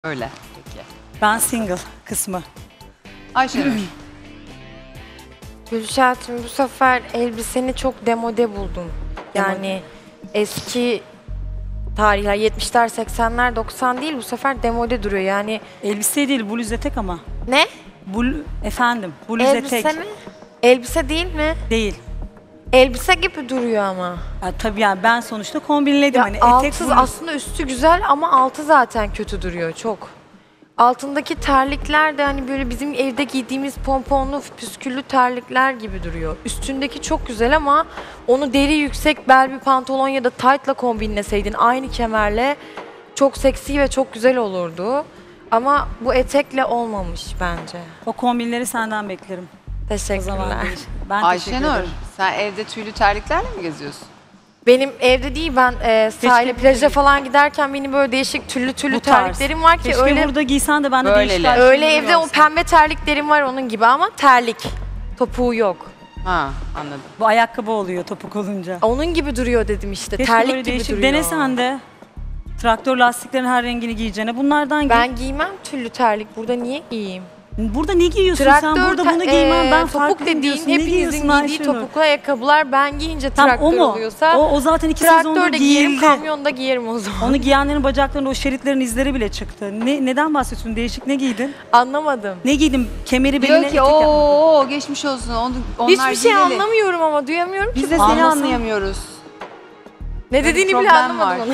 Öyle. Peki. Ben single kısmı. Ayşenur. Gülşah'cığım bu sefer elbiseni çok demode buldum. Yani eski tarihler 70'ler 80'ler 90 değil bu sefer demode duruyor yani. Elbise değil, bluz etek ama. Ne? Efendim, bluz Elbise etek. mi? Elbise değil mi? Değil. Elbise gibi duruyor ama. Ya, tabii yani ben sonuçta kombinledim. Ya Hani altı etek, bluz. aslında üstü güzel ama altı zaten kötü duruyor çok. Altındaki terlikler de hani böyle bizim evde giydiğimiz pomponlu püsküllü terlikler gibi duruyor. Üstündeki çok güzel ama onu deri yüksek bel bir pantolon ya da taytla kombinleseydin aynı kemerle çok seksi ve çok güzel olurdu. Ama bu etekle olmamış bence. O kombinleri senden beklerim. O zaman Teşekkürler. değil. Ben teşekkür Ayşenur, ederim. sen evde tüylü terliklerle mi geziyorsun? Benim evde değil ben sahile Keşke plaja burada- falan giderken benim böyle değişik tüllü Bu tarz. terliklerim var ki Keşke öyle burada giysen de ben de Böyleli. değişik öyle versiyonları evde o görsem. pembe terliklerim var onun gibi ama terlik. Topuğu yok. Ha, anladım. Bu ayakkabı oluyor topuk olunca. Onun gibi duruyor dedim işte. Keşke terlik böyle gibi değişik. duruyor. Denesen de. Traktör lastiklerin her rengini giyeceğine bunlardan giy. Ben giymem tüllü terlik. Burada niye giyeyim? Burada ne giyiyorsun sen? Burada bunu giymem ben farklı topuk dediğin diyorsun. Ne hepinizin giyiyorsun giydiği Ayşenur? topuklu ayakkabılar ben giyince Tam traktör o mu? oluyorsa O zaten 2 sezondur traktörde giyerim, giyildi. kamyonda giyerim o zaman. Onu giyenlerin bacaklarında o şeritlerin izleri bile çıktı. Neden bahsediyorsun? Değişik ne giydin? Anlamadım. Ne giydin? Kemeri beline Diyor etek ki yapmadın. ooo geçmiş olsun. Onlar Hiçbir şey giyeli. anlamıyorum ama duyamıyorum ki. Biz de seni Anlasam- anlayamıyoruz. Ne dediğini bile problem anlamadım var. onu.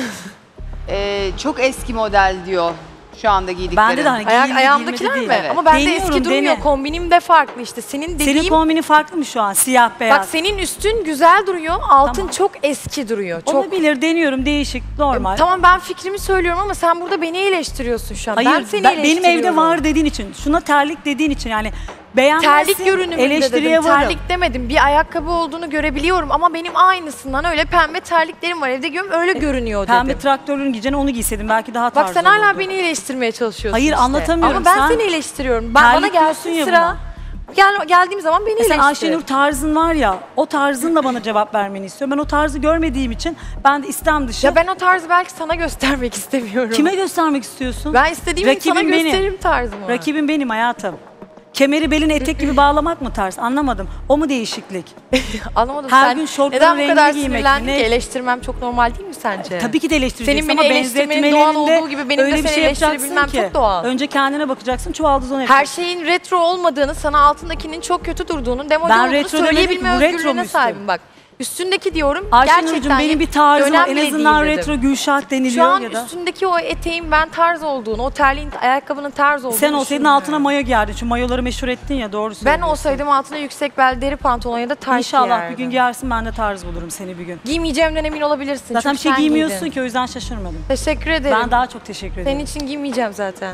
Çok eski model diyor şu anda giydikleri. Bende de hani giyildi, Ayağımdakiler giyilmedi mi? değil. Evet. Ama bende Deniyorum, eski durmuyor. dene. Kombinim de farklı işte. Senin dediğin... Senin kombinin farklı mı şu an? Siyah beyaz. Bak senin üstün güzel duruyor, altın Tamam. çok eski duruyor. Çok... Olabilir, deniyorum, değişik, normal. Tamam ben fikrimi söylüyorum ama sen burada beni eleştiriyorsun şu an. Hayır, ben seni benim eleştiriyorum. evde var dediğin için, şuna terlik dediğin için yani beğenmezsin, Terlik görünümünde eleştiriye dedim. varım. Terlik demedim. Bir ayakkabı olduğunu görebiliyorum ama benim aynısından öyle pembe terliklerim var. Evde giyiyorum öyle görünüyor Pembe dedim. traktörün giyeceğine onu giyseydin belki daha Bak tarzı sen hala olurdu. beni eleştirmeye çalışıyorsun Hayır, işte. anlatamıyorum. Ama ben Sen seni eleştiriyorum. Bana terlik gelsin diyorsun ya sıra. Geldiğim zaman beni Sen eleştir. Ayşenur tarzın var ya, o tarzınla bana cevap vermeni istiyorum. Ben o tarzı görmediğim için ben de istem dışı. Ya ben o tarzı belki sana göstermek istemiyorum. Kime göstermek istiyorsun? Ben istediğim gibi sana Rakibim benim. gösteririm tarzımı. Rakibim benim hayatım. Kemeri beline etek gibi bağlamak mı tarz? Anlamadım. O mu değişiklik? Anlamadım Her sen gün şortların neden bu rengini kadar giymek sinirlendin mi? ki? Ne? Eleştirmem çok normal değil mi sence? Tabii ki de eleştireceksin Senin beni ama eleştirmenin doğal benzetmelerinde olduğu gibi benim de öyle bir seni şey yapacaksın eleştirebilmem ki. çok doğal. Önce kendine bakacaksın, çuvaldız onu Her yapacaksın. şeyin retro olmadığını, sana altındakinin çok kötü durduğunu, demode Ben olduğunu retro söyleyebilme demedim ki, bu retro özgürlüğüne musun? sahibim bak. Üstündeki diyorum Ayşenur'cum gerçekten benim bir tarzım var. dönem En bile azından değil dedim. retro Gülşah deniliyor Şu an ya da. üstündeki o eteğin ben tarz olduğunu, o terliğin, ayakkabının tarz olduğunu Sen olsaydın düşünmüyorum. altına mayo giyerdin. Şu mayoları meşhur ettin ya, doğru Ben söylüyorsun. olsaydım altına yüksek bel deri pantolon ya da tayt İnşallah giyerdim. bir gün giyersin, ben de tarz bulurum seni bir gün. Giymeyeceğimden emin olabilirsin. Zaten bir çünkü şey sen giymiyorsun giydin. ki, o yüzden şaşırmadım. Teşekkür ederim. Ben daha çok teşekkür ederim. Senin için giymeyeceğim zaten.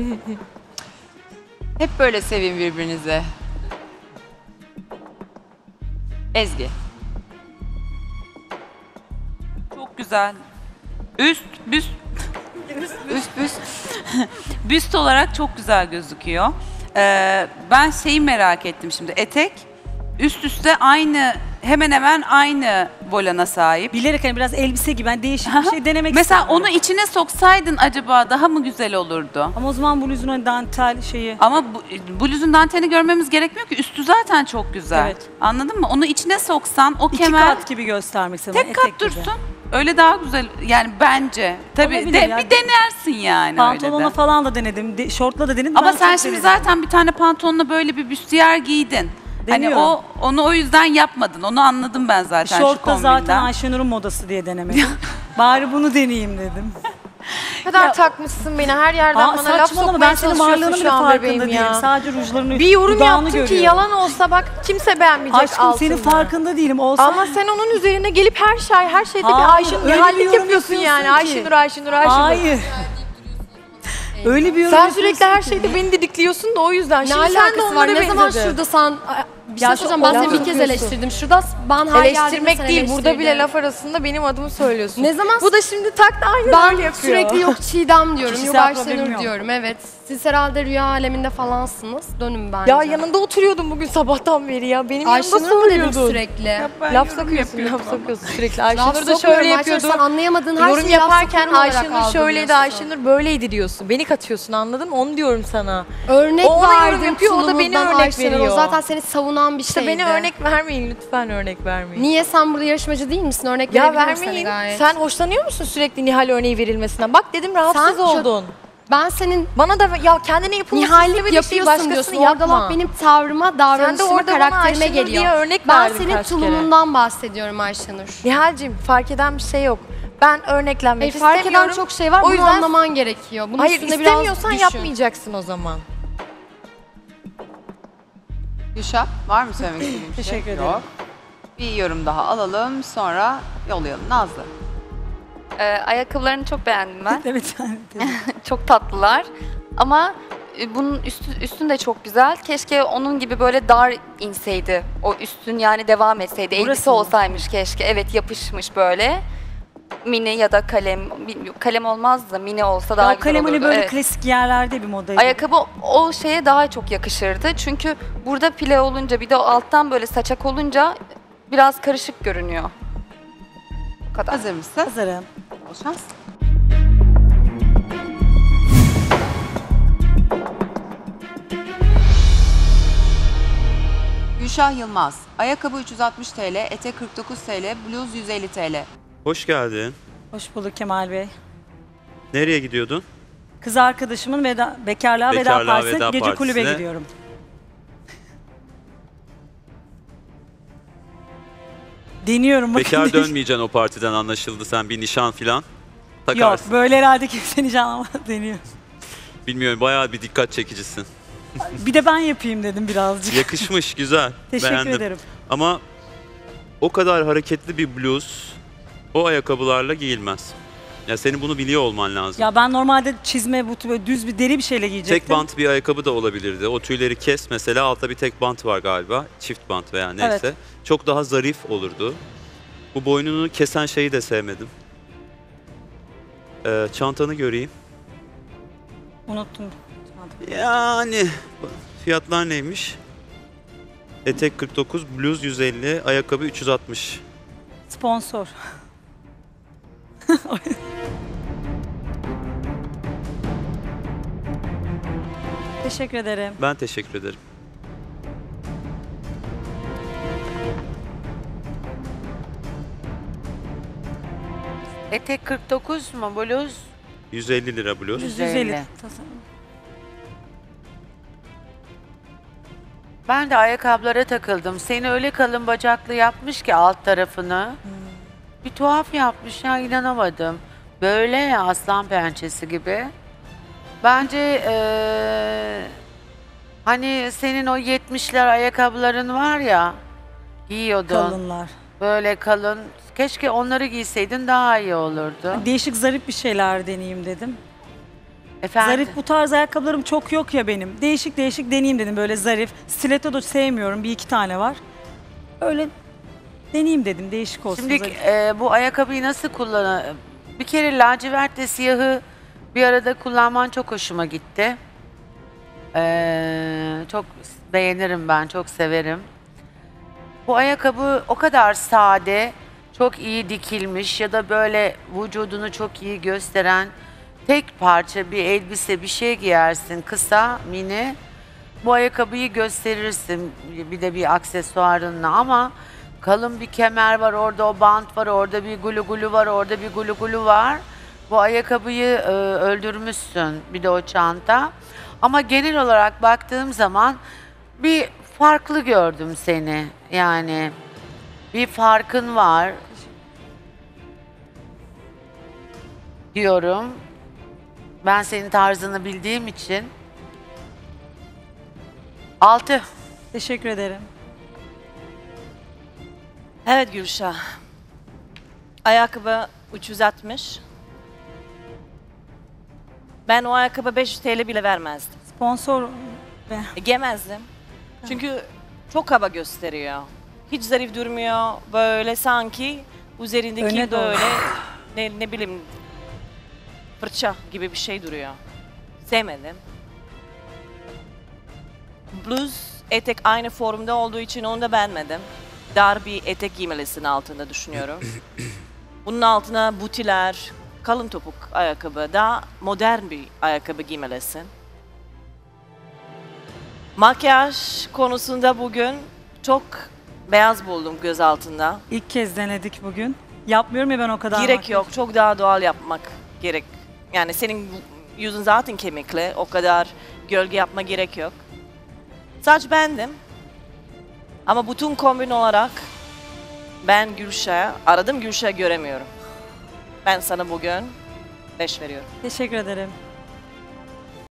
Hep böyle sevin birbirinizi. Ezgi. Çok güzel. Büst Üst. büst olarak çok güzel gözüküyor. Ben şeyi merak ettim şimdi. Etek üst üste aynı, hemen hemen aynı volana sahip. Bilerek hani biraz elbise gibi, ben değişik bir şey denemek Mesela istedim. onu içine soksaydın acaba daha mı güzel olurdu? Ama o zaman bluzun hani dantel şeyi. Ama bluzun dantelini görmemiz gerekmiyor ki. Üstü zaten çok güzel. Evet. Anladın mı? Onu içine soksan o İki kemer kat gibi göstermek istedim. tek kat dursun. Öyle daha güzel yani bence. Tabii Olabilir ya. bir denersin yani Pantolonla öyle de. falan da denedim, şortla da denedim. Ama Ben sen çok şimdi denedim. zaten bir tane pantolonla böyle bir büstiyer giydin. Hani Deniyorum. onu o yüzden yapmadın. Onu anladım ben zaten şu Şort da kombinden. zaten Ayşenur'un modası diye denemedim. Bari bunu deneyeyim dedim. Ne kadar takmışsın beni. Her yerden bana laf saçmalama, sokmaya ben senin çalışıyorsun varlığının şu bile an farkında bebeğim değilim. ya. Sadece rujlarını, Bir yorum dudağını yaptım ki görüyorum. yalan olsa bak kimse beğenmeyecek Aşkım altında. senin farkında değilim. Olsa Ama sen onun üzerine gelip her şeyde Hayır, bir Ayşenur öyle bir hallik yorum yapıyorsun yani. yapıyorsun ki. Ayşenur. Hayır. Öyle bir yorum Sen yapıyorsun sürekli her ki. şeyde beni didikliyorsun da o yüzden. Ne Şimdi sen de alakası var? onlara Ne zaman benzedin. şurada sen Bir şey Ya söyleyeceğim, şu ben seni laf bir kez yapıyorsun. eleştirdim. Şurada ben her geldiğimde Eleştirmek seni değil, burada eleştirdim. bile laf arasında benim adımı söylüyorsun. Ne zaman? Bu da şimdi taktı aynı Ben öyle yapıyor. sürekli yok Çiğdem diyorum, yok Kişisel problemim Ayşenur yok. diyorum. Evet. Siz herhalde rüya aleminde falansınız. Dönün bence. Ya yanında oturuyordum bugün sabahtan beri ya. Benim yanımda Ayşenur mu dedim söylüyordun. sürekli? Laf sokuyorsun sürekli. Ayşenur da Laf şöyle sokuyorum, yapıyordun. Ayşenur, sen anlayamadığın her Yorum şeyi laf yaparken sokuyorum olarak Ayşenur şöyleydi, algılıyorsun. Ayşenur böyleydi diyorsun. Beni katıyorsun, anladın mı? Onu diyorum sana. Örnek O ona yorum verdim yapıyor, o da beni tulumuzdan örnek Ayşenur. veriyor. O zaten seni savunan bir İşte şeydi. beni örnek vermeyin lütfen, örnek vermeyin. Niye, sen burada yarışmacı değil misin? Örnek Ya verebilirim seni vermeyin. gayet. Sen hoşlanıyor musun sürekli Nihal örneği verilmesinden? Bak dedim rahatsız Sen oldun. Ben senin Bana da ya kendine yapılması Nihallik istemediği şeyi yapıyorsun başkasını diyorsun. Orada yapma. laf benim tavrıma, davranışıma, orada bana karakterime Ayşenur geliyor. diye örnek Ben verdin senin kaç kere. tulumundan bahsediyorum Ayşenur. Nihal'cim fark eden bir şey yok. Ben örneklenmek Fark istemiyorum. eden çok şey var. O Bunu yüzden- anlaman gerekiyor. Bunun Hayır üstünde biraz istemiyorsan düşün. yapmayacaksın o zaman. Gülşah, var mı söylemek istediğin bir şey? Teşekkür ederim. Yok. Bir yorum daha alalım, sonra yollayalım. Nazlı. Ayakkabılarını çok beğendim ben. Evet. Çok tatlılar. Ama bunun üstün de çok güzel. Keşke onun gibi böyle dar inseydi. O üstün yani devam etseydi. Burası Elbise mı? olsaymış keşke. Evet, yapışmış böyle. Mini ya da kalem. Kalem olmaz da mini olsa daha Ya güzel kalem hani olurdu. böyle Evet. klasik yerlerde bir modaydı. Ayakkabı o şeye daha çok yakışırdı. Çünkü burada pile olunca bir de o alttan böyle saçak olunca biraz karışık görünüyor. Bu kadar. Hazır mısın? Hazırım. Bol şans. Gülşah Yılmaz. Ayakkabı 360 TL, etek 49 TL, bluz 150 TL. Hoş geldin. Hoş bulduk Kemal Bey. Nereye gidiyordun? Kız arkadaşımın bekarlığa veda Bekarlığa partisi, veda gece kulübe partisine. gidiyorum. Deniyorum bakın. Bekar dönmeyeceksin o partiden anlaşıldı. Sen bir nişan filan Yok takarsın. böyle herhalde kimsenin canı deniyor. Bilmiyorum, bayağı bir dikkat çekicisin. Bir de ben yapayım dedim birazcık. Yakışmış, güzel. Teşekkür Beğendim. ederim. Ama o kadar hareketli bir bluz o ayakkabılarla giyilmez. Ya senin bunu biliyor olman lazım. Ya ben normalde çizme, butu böyle düz bir deri bir şeyle giyecektim. Tek bant bir ayakkabı da olabilirdi. O tüyleri kes mesela, altta bir tek bant var galiba. Çift bant veya neyse. Evet. Çok daha zarif olurdu. Bu boynunu kesen şeyi de sevmedim. Çantanı göreyim. Unuttum. Yani fiyatlar neymiş? Etek 49, bluz 150, ayakkabı 360. Sponsor. Teşekkür ederim. Ben teşekkür ederim. Etek 49 mu bluz? 150 lira bluz. 150. Ben de ayakkabılara takıldım. Seni öyle kalın bacaklı yapmış ki alt tarafını. Bir tuhaf yapmış ya, inanamadım. Böyle ya, aslan pençesi gibi. Bence hani senin o 70'ler ayakkabıların var ya, giyiyordun. Kalınlar. Böyle kalın. Keşke onları giyseydin, daha iyi olurdu. Değişik zarif bir şeyler deneyeyim dedim. Efendim? Zarif, bu tarz ayakkabılarım çok yok ya benim. Değişik değişik deneyeyim dedim, böyle zarif. Stiletto da sevmiyorum, bir iki tane var. Öyle deneyeyim dedim, değişik olsun. Şimdi zarif. bu ayakkabıyı nasıl bir kere lacivertle siyahı bir arada kullanman çok hoşuma gitti. Çok beğenirim ben, çok severim. Bu ayakkabı o kadar sade, çok iyi dikilmiş ya da böyle vücudunu çok iyi gösteren tek parça bir elbise, bir şey giyersin kısa, mini. Bu ayakkabıyı gösterirsin bir de bir aksesuarınla, ama kalın bir kemer var, orada o bant var, orada bir gulu gulu var, orada bir gulu gulu var. Bu ayakkabıyı öldürmüşsün, bir de o çanta. Ama genel olarak baktığım zaman bir farklı gördüm seni. Yani bir farkın var diyorum. Ben senin tarzını bildiğim için. 6. Teşekkür ederim. Evet Gülşah. Ayakkabı 360. Ben o ayakkabı 500 TL bile vermezdim. Sponsor ve Giymezdim. Çünkü çok kaba gösteriyor. Hiç zarif durmuyor. Böyle sanki üzerindeki Öne doğru. böyle ne bileyim fırça gibi bir şey duruyor. Sevmedim. Bluz etek aynı formda olduğu için onu da beğenmedim. Dar bir etek giymelisin altında düşünüyorum. Bunun altına butiler, kalın topuk ayakkabı, daha modern bir ayakkabı giymelisin. Makyaj konusunda bugün çok beyaz buldum göz altında. İlk kez denedik bugün. Yapmıyorum ya ben o kadar. Gerek makyaj. yok, çok daha doğal yapmak gerek. Yani senin yüzün zaten kemikli, o kadar gölge yapma gerek yok. Saç beğendim. Ama bütün kombin olarak ben Gülşah'ı aradım, Gülşah'ı göremiyorum. Ben sana bugün 5 veriyorum. Teşekkür ederim.